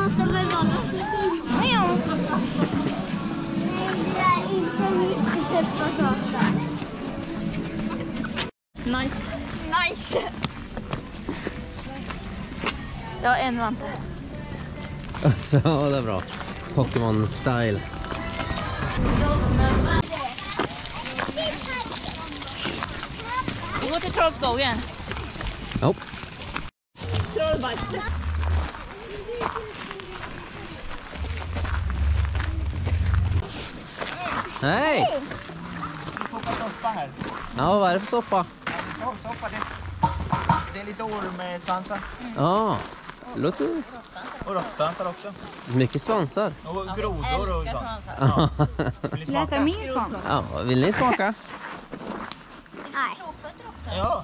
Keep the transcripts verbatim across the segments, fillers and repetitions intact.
någon ska börja vara. Ja. Det är inte mycket på gatan. Nice. Nice. Jag har en vante. Alltså, det är bra. Pokémon style. Vi går till Trollskogen. Nope. Trollbajs. Hej! Soppa här. Ja, vad är det för soppa? Soppa, det, det är lite ormsvansar. Ja, det låter Och råttsvansar också. mycket svansar. Och grodor och sånt. Ja. Vill ni smaka? min svans. Ja, vill ni smaka? Nej. Ja.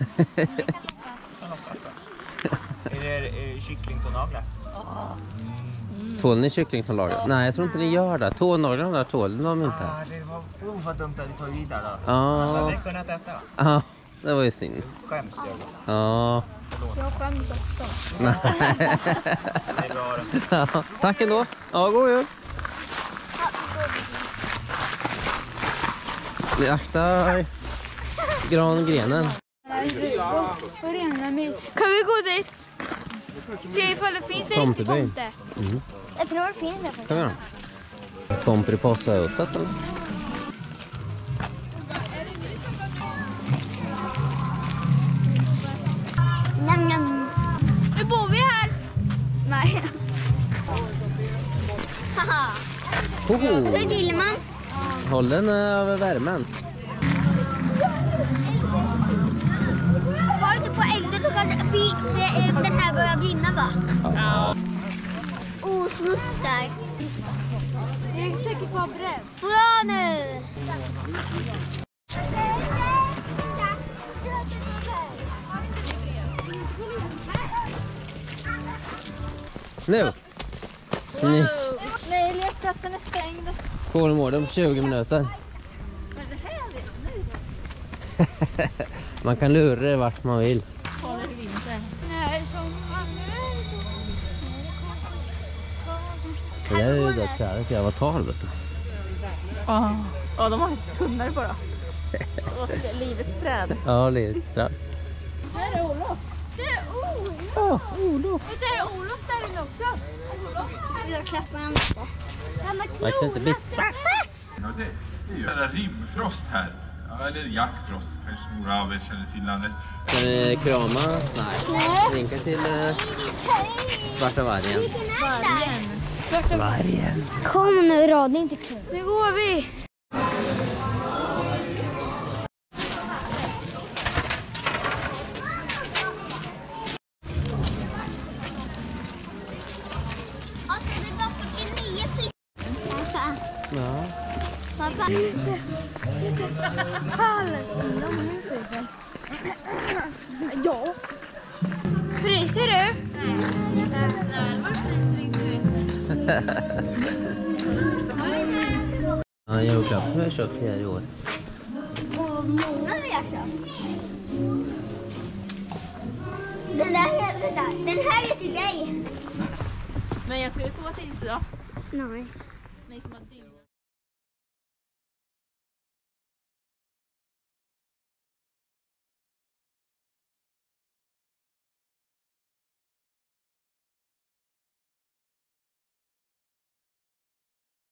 Är det är kycklingtånaglar? Tål ni kycklingtånaglar? Nej, jag tror inte ni gör det. Tånaglarna där tål de inte. Ah, det var oh, vad dumt att vi tog i där då. Ja. Jag hade kunnat äta. Ja, det var ju synd. Skäms jag. Ja. Jag skäms också. Nej. Det är bra det. Ja, tack ändå. Ja, god jul. Akta grangrenen. Kan vi gå dit? Se ifall det finns en riktig Tomteby. tomte. Mm. Jag tror det finns det. Kan vi göra? Pomperipossahuset eller? Nam, nam. Nu bor vi här. Nej. Haha. Hoho. Hur gillar man? Håll den över värmen. Var inte på elden så kanske den här börjar brinna, va? Ja. Oh, smuts där. Jag är säkert på bröd. Bra nu! Nu. Snyggt. Nej, lekplatsen är stängd. Kolmården på tjugo minuter. Men det här är nu. Man kan lura det vart man vill. Håller i vintern. Nej, som Det är ju det trädet i Avatar, vet du. Ja, ja, de har lite tunnare bara. Och livets träd. Ja, livets träd. Här är Olof. det är Olof. Ja, Olof. Och det är Olof där inne också. Olof. Jag klappar honom lite. Faktiskt inte bits. Ja, det är ju det rimfrost här. Ja, eller jackfrost. Kanske några av er känner till landet. Ska ni krama? Nej. Vinka till eh, svarta vargen. Vargen. Vargen. Kom nu, rad, det är inte kul. Nu går vi. Alltså, det var fyrtionio fisk. Pappa. Ja. Pappa. Ja. Fryser du? Nej. Var fryser inte du? Ja, julklapp har jag köpt här i år. Och många har jag köpt. Den där, vänta, den här är till dig. Men jag skulle sova till idag. Nej. Nej, som att du